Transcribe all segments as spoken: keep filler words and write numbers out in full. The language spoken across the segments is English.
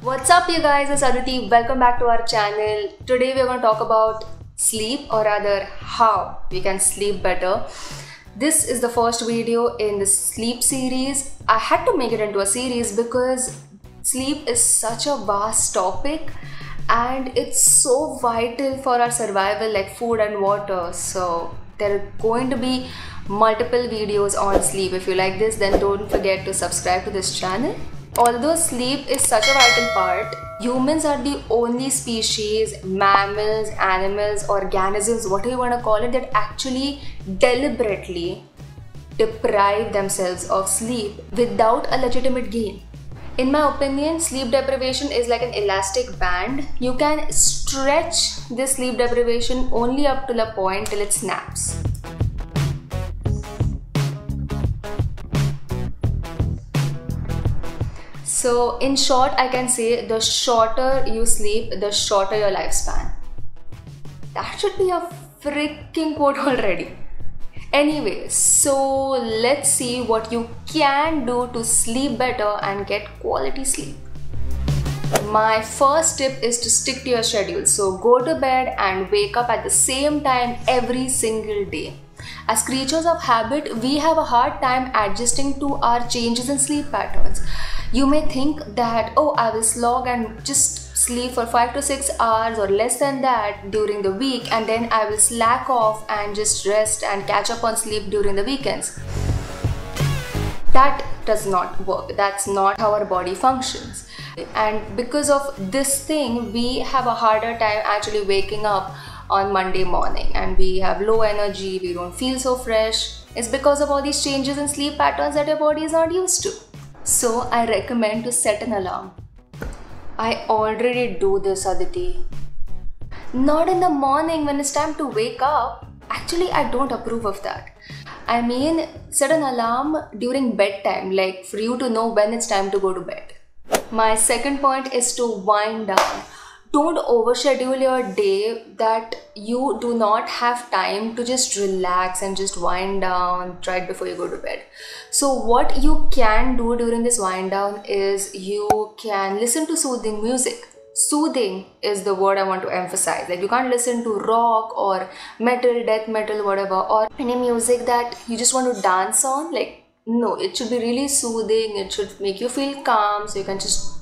What's up you guys, it's Aditi. Welcome back to our channel. Today we're going to talk about sleep, or rather how we can sleep better. This is the first video in the sleep series. I had to make it into a series because sleep is such a vast topic and it's so vital for our survival, like food and water. So there are going to be multiple videos on sleep. If you like this, then don't forget to subscribe to this channel. Although sleep is such a vital part, humans are the only species, mammals, animals, organisms, whatever you want to call it, that actually deliberately deprive themselves of sleep without a legitimate gain. In my opinion, sleep deprivation is like an elastic band. You can stretch this sleep deprivation only up to the point till it snaps. So in short, I can say the shorter you sleep, the shorter your lifespan. That should be a freaking quote already. Anyway, so let's see what you can do to sleep better and get quality sleep. My first tip is to stick to your schedule. So go to bed and wake up at the same time every single day. As creatures of habit, we have a hard time adjusting to our changes in sleep patterns. You may think that, oh, I will slog and just sleep for five to six hours or less than that during the week, and then I will slack off and just rest and catch up on sleep during the weekends. That does not work. That's not how our body functions. And because of this thing, we have a harder time actually waking up on Monday morning, and we have low energy, we don't feel so fresh. It's because of all these changes in sleep patterns that your body is not used to. So I recommend to set an alarm. I already do this, Aditi. Not in the morning when it's time to wake up. Actually, I don't approve of that. I mean, set an alarm during bedtime, like for you to know when it's time to go to bed. My second point is to wind down. Don't overschedule your day that you do not have time to just relax and just wind down right before you go to bed. So what you can do during this wind down is you can listen to soothing music. Soothing is the word I want to emphasize. Like, you can't listen to rock or metal, death metal, whatever, or any music that you just want to dance on. Like, no, it should be really soothing. It should make you feel calm so you can just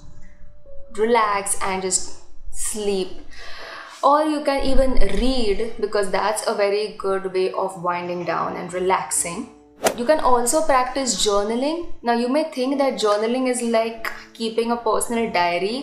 relax and just sleep. Or you can even read, because that's a very good way of winding down and relaxing. You can also practice journaling. Now you may think that journaling is like keeping a personal diary.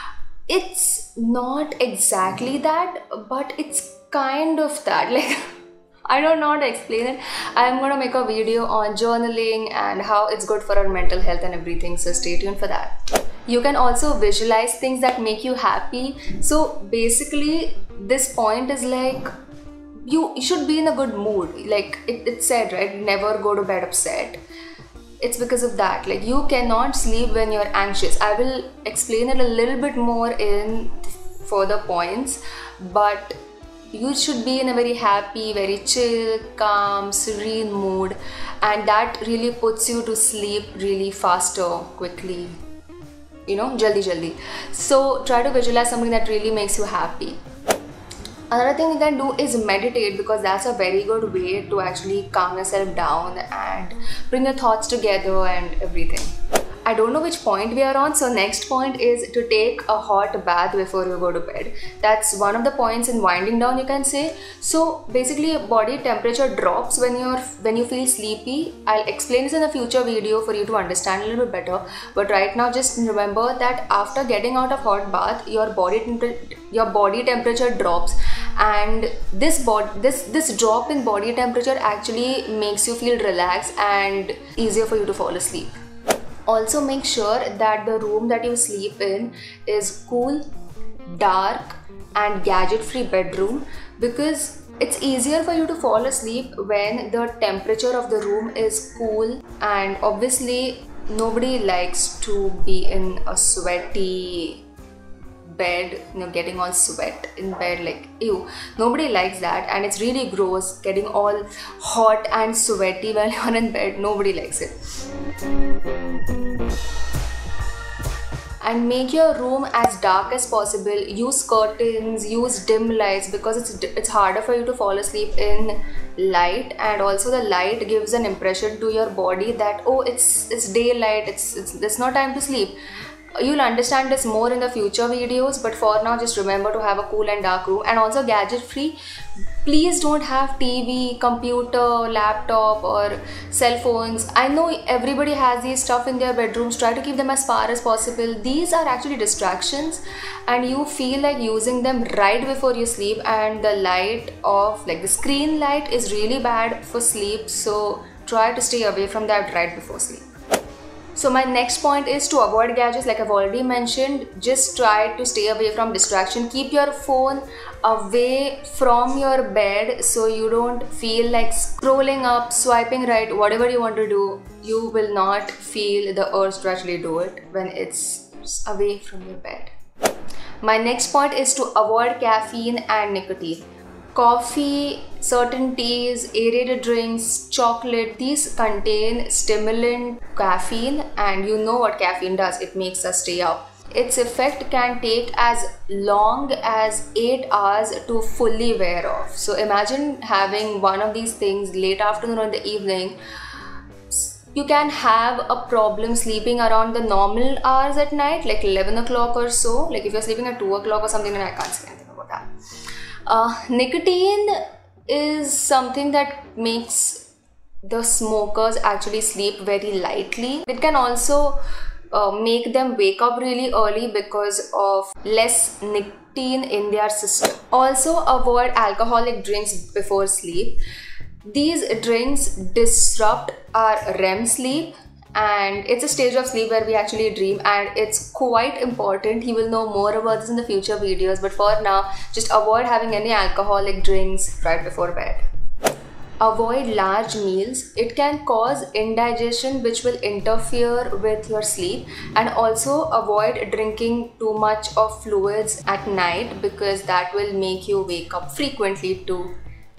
It's not exactly that, but it's kind of that. Like, I don't know how to explain it. I'm gonna make a video on journaling and how it's good for our mental health and everything, so stay tuned for that. You can also visualize things that make you happy. So basically, this point is like, you should be in a good mood. Like it, it said, right? Never go to bed upset. It's because of that. Like, you cannot sleep when you're anxious. I will explain it a little bit more in further points, but you should be in a very happy, very chill, calm, serene mood, and that really puts you to sleep really faster, quickly. You know, jaldi jaldi. So try to visualize something that really makes you happy. Another thing you can do is meditate, because that's a very good way to actually calm yourself down and bring your thoughts together and everything. I don't know which point we are on, so next point is to take a hot bath before you go to bed. That's one of the points in winding down, you can say. So basically, body temperature drops when you're when you feel sleepy. I'll explain this in a future video for you to understand a little bit better. But right now, just remember that after getting out of hot bath, your body your body temperature drops, and this bod this this drop in body temperature actually makes you feel relaxed and easier for you to fall asleep. Also, make sure that the room that you sleep in is cool, dark, and gadget-free bedroom, because it's easier for you to fall asleep when the temperature of the room is cool. And obviously, nobody likes to be in a sweaty bed, you know, getting all sweat in bed, like ew, nobody likes that, and it's really gross getting all hot and sweaty while you're in bed. Nobody likes it. And make your room as dark as possible. Use curtains, use dim lights, because it's it's harder for you to fall asleep in light, and also the light gives an impression to your body that, oh, it's it's daylight, it's it's, it's not time to sleep. You'll understand this more in the future videos, but for now just remember to have a cool and dark room. And also gadget free. Please don't have T V, computer, laptop or cell phones. I know everybody has these stuff in their bedrooms. Try to keep them as far as possible. These are actually distractions and you feel like using them right before you sleep, and the light of like the screen light is really bad for sleep, so try to stay away from that right before sleep. So my next point is to avoid gadgets. Like I've already mentioned, just try to stay away from distraction. Keep your phone away from your bed so you don't feel like scrolling up, swiping right, whatever you want to do. You will not feel the urge to actually do it when it's away from your bed. My next point is to avoid caffeine and nicotine. Coffee, certain teas, aerated drinks, chocolate, these contain stimulant caffeine, and you know what caffeine does, it makes us stay up. Its effect can take as long as eight hours to fully wear off. So imagine having one of these things late afternoon or in the evening. You can have a problem sleeping around the normal hours at night, like eleven o'clock or so. Like if you're sleeping at two o'clock or something, then I can't say anything about that. Uh, nicotine is something that makes the smokers actually sleep very lightly. It can also uh, make them wake up really early because of less nicotine in their system. Also, avoid alcoholic drinks before sleep. These drinks disrupt our R E M sleep, and it's a stage of sleep where we actually dream, and it's quite important. You will know more about this in the future videos, but for now just avoid having any alcoholic drinks right before bed. Avoid large meals. It can cause indigestion which will interfere with your sleep, and also avoid drinking too much of fluids at night because that will make you wake up frequently to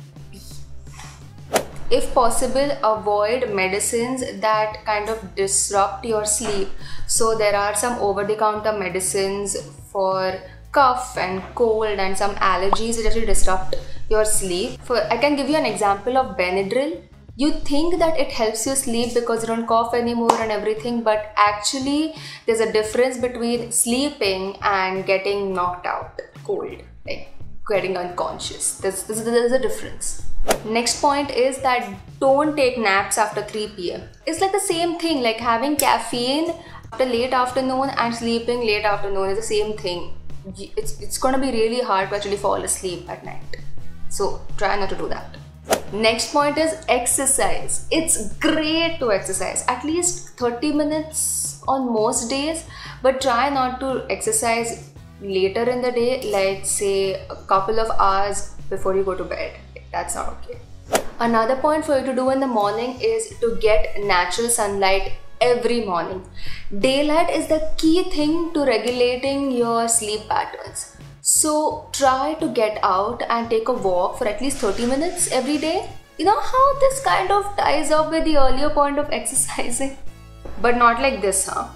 If possible, avoid medicines that kind of disrupt your sleep. So there are some over-the-counter medicines for cough and cold and some allergies that actually disrupt your sleep. For, I can give you an example of Benadryl. You think that it helps you sleep because you don't cough anymore and everything, but actually there's a difference between sleeping and getting knocked out cold, like getting unconscious. There's, there's, there's a difference. Next point is that don't take naps after three p m It's like the same thing, like having caffeine after late afternoon and sleeping late afternoon is the same thing. It's, it's going to be really hard to actually fall asleep at night. So try not to do that. Next point is exercise. It's great to exercise at least thirty minutes on most days, but try not to exercise later in the day, like say a couple of hours before you go to bed. That's not okay. Another point for you to do in the morning is to get natural sunlight every morning. Daylight is the key thing to regulating your sleep patterns. So try to get out and take a walk for at least thirty minutes every day. You know how this kind of ties up with the earlier point of exercising? But not like this, huh?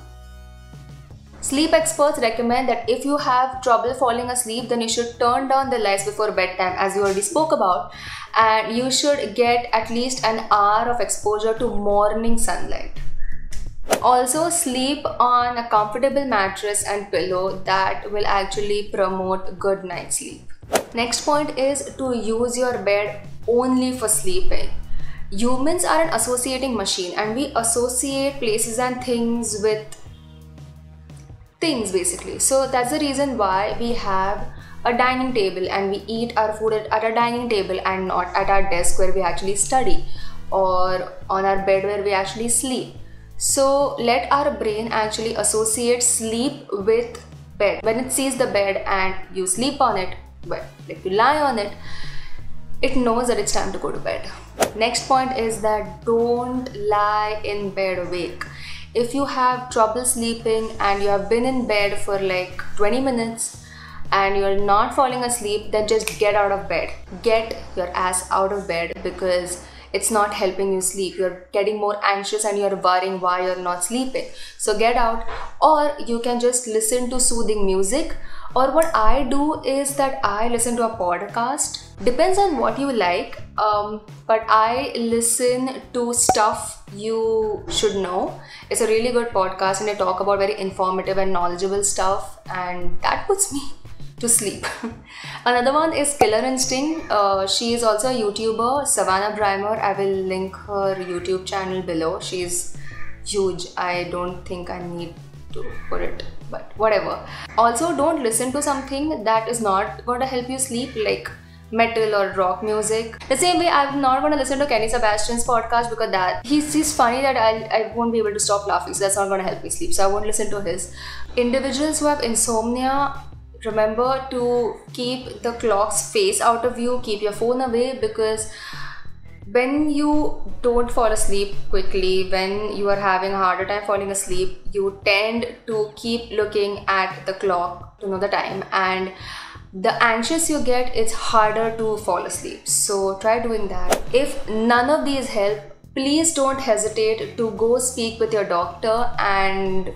Sleep experts recommend that if you have trouble falling asleep, then you should turn down the lights before bedtime, as we already spoke about, and you should get at least an hour of exposure to morning sunlight. Also, sleep on a comfortable mattress and pillow. That will actually promote good night sleep. Next point is to use your bed only for sleeping. Humans are an associating machine, and we associate places and things with things basically. So that's the reason why we have a dining table and we eat our food at a dining table and not at our desk where we actually study, or on our bed where we actually sleep. So let our brain actually associate sleep with bed. When it sees the bed and you sleep on it, well, like you lie on it, it knows that it's time to go to bed. Next point is that don't lie in bed awake. If you have trouble sleeping and you have been in bed for like twenty minutes and you're not falling asleep, then just get out of bed. Get your ass out of bed, because it's not helping you sleep. You're getting more anxious and you're worrying why you're not sleeping. So get out, or you can just listen to soothing music. Or what I do is that I listen to a podcast. Depends on what you like, um, but I listen to Stuff You Should Know. It's a really good podcast and they talk about very informative and knowledgeable stuff, and that puts me to sleep. Another one is Killer Instinct. Uh, she is also a YouTuber, Savannah Brimer. I will link her YouTube channel below. She's huge. I don't think I need to put it, but whatever. Also, don't listen to something that is not going to help you sleep, like metal or rock music. The same way, I'm not going to listen to Kenny Sebastian's podcast because that he's, he's funny that I'll, I won't be able to stop laughing, so that's not going to help me sleep, so I won't listen to his. Individuals who have insomnia, remember to keep the clock's face out of you, keep your phone away, because when you don't fall asleep quickly, when you are having a harder time falling asleep, you tend to keep looking at the clock to know the time, and the anxious you get, it's harder to fall asleep. So try doing that. If none of these help, please don't hesitate to go speak with your doctor and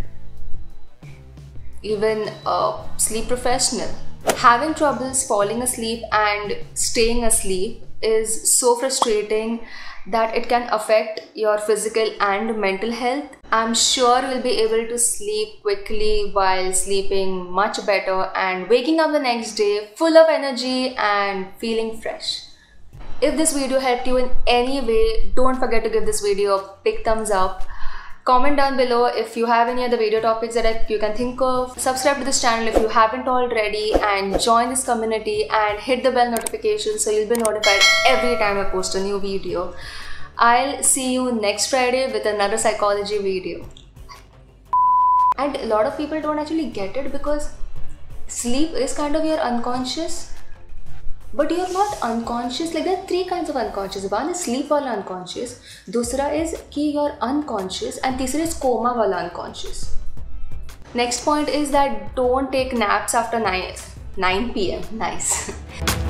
even a sleep professional. Having troubles falling asleep and staying asleep is so frustrating that it can affect your physical and mental health. I'm sure you'll be able to sleep quickly while sleeping much better and waking up the next day full of energy and feeling fresh. If this video helped you in any way, don't forget to give this video a big thumbs up. Comment down below if you have any other video topics that I, you can think of. Subscribe to this channel if you haven't already, and join this community and hit the bell notification so you'll be notified every time I post a new video. I'll see you next Friday with another psychology video. And a lot of people don't actually get it because sleep is kind of your unconscious. But you're not unconscious. Like, there are three kinds of unconscious. One is sleep wala unconscious, dusra is ki you're unconscious, and teesra is coma wala unconscious. Next point is that don't take naps after nine p m Nice.